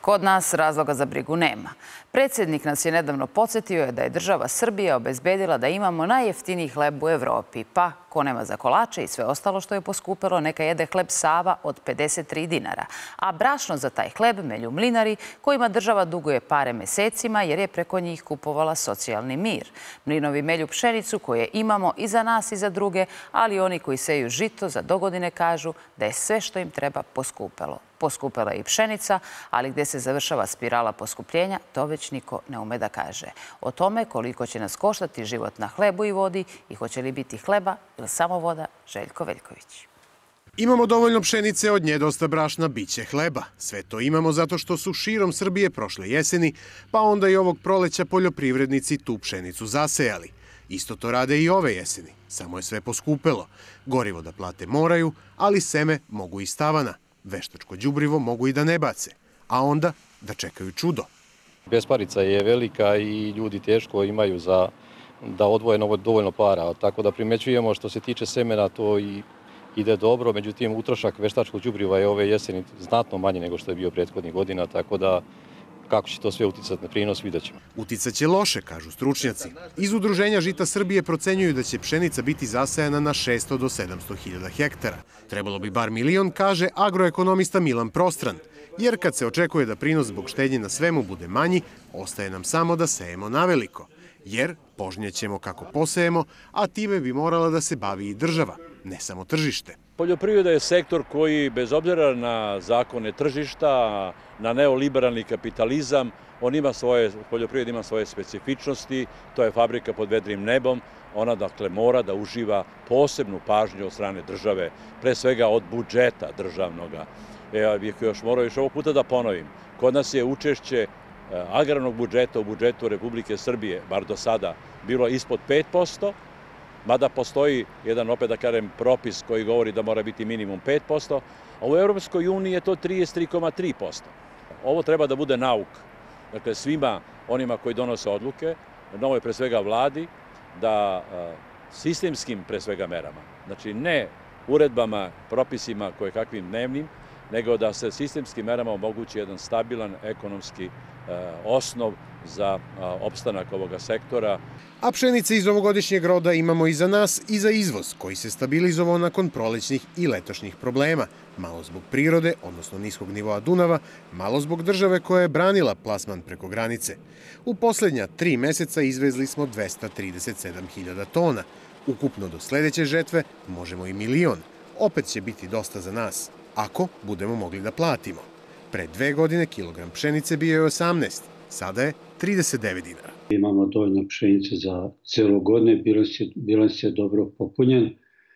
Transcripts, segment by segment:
Kod nas razloga za brigu nema. Predsjednik nas je nedavno podsjetio da je država Srbija obezbedila da imamo najjeftiniji hleb u Evropi, pa ko nema za kolače i sve ostalo što je poskupelo, neka jede hleb Sava od 53 dinara. A brašno za taj hleb melju mlinari kojima država duguje pare mesecima jer je preko njih kupovala socijalni mir. Mlinovi melju pšenicu koje imamo i za nas i za druge, ali oni koji seju žito za dogodine kažu da je sve što im treba poskupelo. Poskupela je i pšenica, ali gdje se završava spirala poskupljenja, to već niko ne ume da kaže. O tome koliko će nas koštati život na hlebu i vodi i hoće li biti hleba ili samo voda, Željko Veljković. Imamo dovoljno pšenice, od nje dosta brašna, biće hleba. Sve to imamo zato što su širom Srbije prošle jeseni, pa onda i ovog proleća poljoprivrednici tu pšenicu zasejali. Isto to rade i ove jeseni, samo je sve poskupelo. Gorivo da plate moraju, ali seme mogu iz tavana. Veštačko đubrivo mogu i da ne bace, a onda da čekaju čudo. Besparica je velika i ljudi teško imaju da odvoje dovoljno para, tako da primećujemo što se tiče semena to i ide dobro, međutim utrošak veštačkog đubriva je ove jeseni znatno manji nego što je bio prethodnih godina, tako da kako će to sve uticati na prinos, vidjet ćemo. Uticaće loše, kažu stručnjaci. Iz Udruženja Žita Srbije procenjuju da će pšenica biti zasajana na 600 do 700 hiljada hektara. Trebalo bi bar 1 milion, kaže agroekonomista Milan Prostran. Jer kad se očekuje da prinos zbog štednje na svemu bude manji, ostaje nam samo da sejemo naveliko. Jer požnjećemo kako posejemo, a time bi morala da se bavi i država, ne samo tržište. Poljoprivreda je sektor koji, bez obzira na zakone tržišta, na neoliberalni kapitalizam, poljoprivreda ima svoje specifičnosti, to je fabrika pod vedrim nebom, ona dakle mora da uživa posebnu pažnju od strane države, pre svega od budžeta državnoga. Ja bih morao još ovog puta da ponovim, kod nas je učešće agrarnog budžeta u budžetu Republike Srbije, bar do sada, bilo ispod 5%, mada postoji jedan, opet da kažem, propis koji govori da mora biti minimum 5%, a u Europskoj uniji je to 33,3%. Ovo treba da bude nauka. Dakle, svima onima koji donose odluke, novoj pre svega vladi, da sistemskim pre svega merama, znači ne uredbama, propisima koje kakvim dnevnim, nego da se sistemskim merama omogući jedan stabilan ekonomski osnov za opstanak ovoga sektora. A pšenice iz ovogodišnjeg roda imamo i za nas i za izvoz, koji se stabilizovao nakon prolećnih i letošnjih problema. Malo zbog prirode, odnosno niskog nivoa Dunava, malo zbog države koja je branila plasman preko granice. U posljednja 3 meseca izvezli smo 237.000 tona. Ukupno do sledeće žetve možemo i 1 milion. Opet će biti dosta za nas, ako budemo mogli da platimo. Pre 2 godine kilogram pšenice bio je 18, sada je 39 dinara. Imamo dovoljno pšenice za celo godine, bilans je dobro popunjen,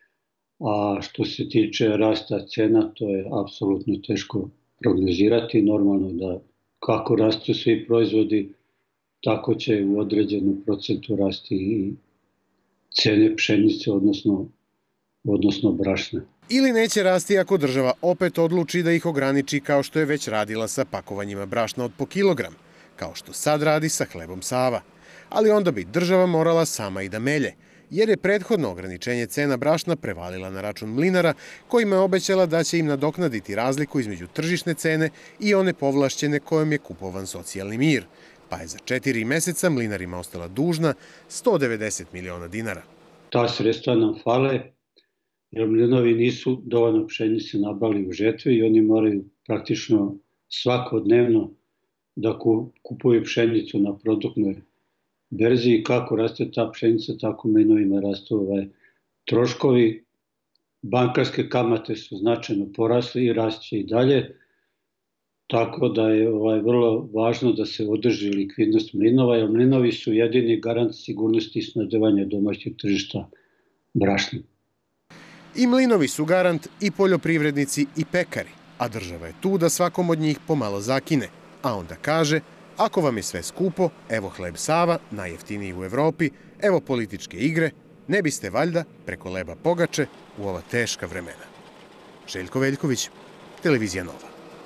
a što se tiče rasta cena, to je apsolutno teško prognozirati. Normalno da kako rastu svi proizvodi, tako će u određenom procentu rasti i cene pšenice, odnosno brašna. Ili neće rasti ako država opet odluči da ih ograniči kao što je već radila sa pakovanjima brašna od po kilogram, kao što sad radi sa hlebom Sava. Ali onda bi država morala sama i da melje, jer je prethodno ograničenje cena brašna prevalila na račun mlinara, kojima je obećala da će im nadoknaditi razliku između tržišne cene i one povlašćene kojom je kupovan socijalni mir, pa je za 4 meseca mlinarima ostala dužna 190 miliona dinara. Ta sredstva nam fale, jer mlinovi nisu dovoljno pšenice nabavili u žetvi i oni moraju praktično svakodnevno da kupuju pšenicu na produktnoj berzi i kako raste ta pšenica, tako mlinovima rastu troškovi. Bankarske kamate su značajno porasle i rašće i dalje, tako da je vrlo važno da se održi likvidnost mlinova, jer mlinovi su jedini garant sigurnosti snabdevanja domaćeg tržišta brašna. I mlinovi su garant, i poljoprivrednici, i pekari, a država je tu da svakom od njih pomalo zakine, a onda kaže, ako vam je sve skupo, evo hleb Sava, najjeftiniji u Evropi, evo političke igre, ne biste valjda preko leba pogače u ova teška vremena. Željko Veljković, Televizija Nova.